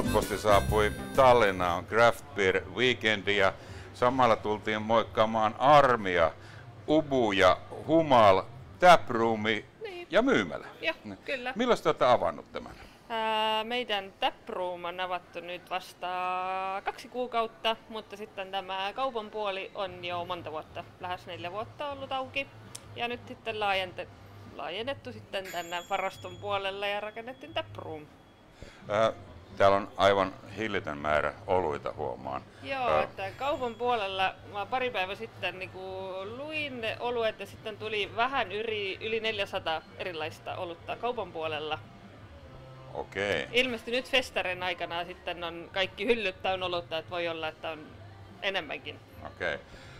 Loppuposti saapui Tallinnaan Craft Beer Weekendia. Samalla tultiin moikkaamaan Armia, Ubu ja Humal, Taproomi ja myymälä. Joo, kyllä. Milloin te olette avannut tämän? Meidän taproom on avattu nyt vasta 2 kuukautta, mutta sitten tämä kaupan puoli on jo monta vuotta, lähes 4 vuotta ollut auki. Ja nyt sitten laajennettu sitten tänne varaston puolelle ja rakennettiin taproom. Täällä on aivan hillitön määrä oluita, huomaan. Joo, että kaupan puolella mä pari päivää sitten niin luin ne oluet ja sitten tuli vähän yli 400 erilaista olutta kaupan puolella. Okei. Ilmeisesti nyt festarin aikana sitten on kaikki hyllyt täynnä olutta, että voi olla, että on enemmänkin. Okei.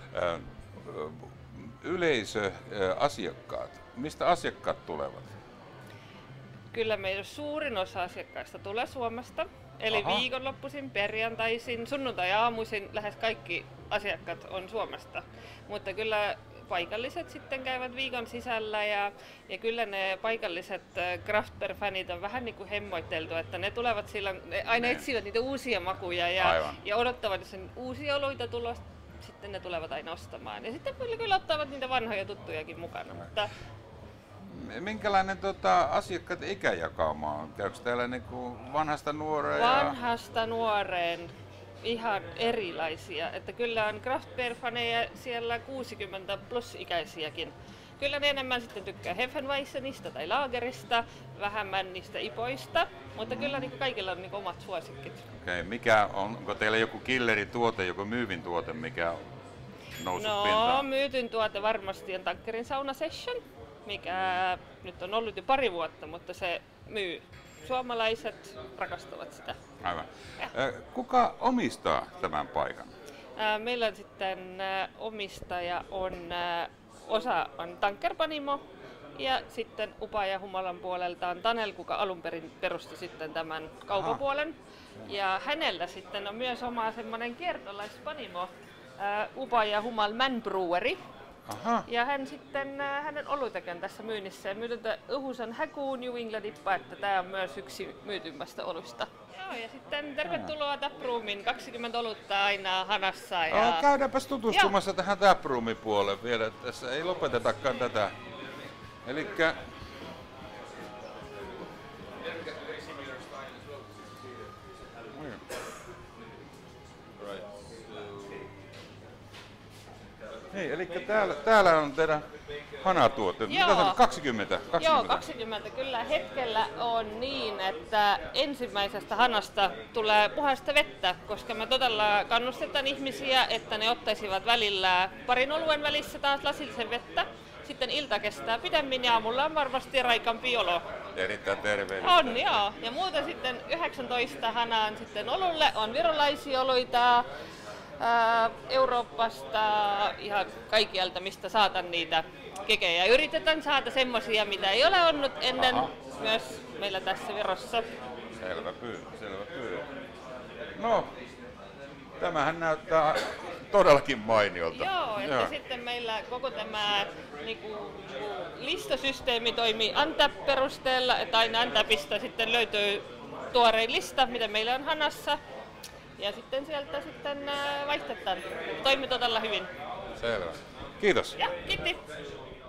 Yleisö, asiakkaat. Mistä asiakkaat tulevat? Kyllä meidän suurin osa asiakkaista tulee Suomesta. Eli viikonloppuisin, perjantaisin, sunnuntai-aamuisin lähes kaikki asiakkaat on Suomesta. Mutta kyllä paikalliset sitten käyvät viikon sisällä ja kyllä ne paikalliset craft beer-fanit on vähän niin kuin hemmoiteltu, että ne tulevat silloin, ne aina etsivät niitä uusia makuja ja odottavat, jos on uusia oluita tulossa, sitten ne tulevat aina ostamaan. Ja sitten kyllä ottavat niitä vanhoja tuttujakin mukana. Mutta minkälainen asiakkaat ikäjakauma on? Käykö täällä niinku vanhasta nuoreen? Vanhasta nuoreen. Ihan erilaisia. Että kyllä on craft beer-faneja siellä 60 plus ikäisiäkin. Kyllä ne enemmän sitten tykkää Hefeweizenista tai Lagerista, vähemmän niistä ipoista, mutta kyllä niin kaikilla on niin omat suosikkit. Okei, onko teillä joku killerituote, joku myyvin tuote, mikä on noussut pintaan? No, myytyn tuote varmasti on Tankkerin Sauna Session, mikä nyt on ollut jo pari vuotta, mutta se myy. Suomalaiset rakastavat sitä. Aivan. Kuka omistaa tämän paikan? Meillä on sitten omistaja osa on Tanker-panimo ja sitten Upa ja Humalan puolelta on Tanel, kuka alun perin perusti sitten tämän kaupapuolen. Ja hänellä sitten on myös oma semmoinen kiertolaispanimo, Upa ja Humal Man Brewery. Aha. Ja hän sitten, hänen olutekään tässä myynnissä ja myydyntä Uhusan Häkuun New Englandippa, että tämä on myös yksi myytymmästä olusta. Joo, ja sitten tervetuloa Taproomin, 20 olutta aina hanassa. Käydäänpäs tutustumassa tähän Taproomin puolelle vielä, tässä ei lopetetakaan tätä. Elikkä eli täällä on teidän hanatuotteet. Mitä se on? 20? Joo, 20. Kyllä hetkellä on niin, että ensimmäisestä hanasta tulee puhdasta vettä, koska me todella kannustetaan ihmisiä, että ne ottaisivat välillä parin oluen välissä taas lasillisen vettä. Sitten ilta kestää pidemmin ja aamulla on varmasti raikampi olo. Erittäin terveellistä. On, joo. Ja muuten sitten 19 hanaan sitten olulle on virolaisia oluita. Euroopasta, ihan kaikkialta, mistä saatan niitä kekejä. Yritetään saada semmosia, mitä ei ole ollut ennen myös meillä tässä Virossa. Selvä pyy. No, tämähän näyttää todellakin mainiolta. Joo, että sitten meillä koko tämä listasysteemi toimii Antap-perusteella, että aina Antapista sitten löytyy tuorein lista, mitä meillä on hanassa. Ja sitten sieltä sitten vaihdetaan. Toimi todella hyvin. Selvä. Kiitos. Ja, kiitti.